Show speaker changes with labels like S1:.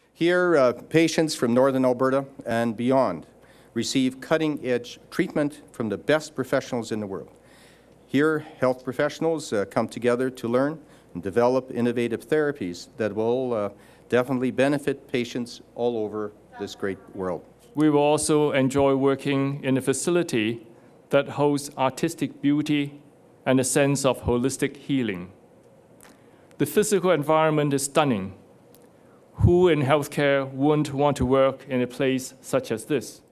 S1: Here, patients from northern Alberta and beyond receive cutting-edge treatment from the best professionals in the world. Here, health professionals come together to learn and develop innovative therapies that will definitely benefit patients all over this great world.
S2: We will also enjoy working in a facility that holds artistic beauty and a sense of holistic healing. The physical environment is stunning. Who in healthcare wouldn't want to work in a place such as this?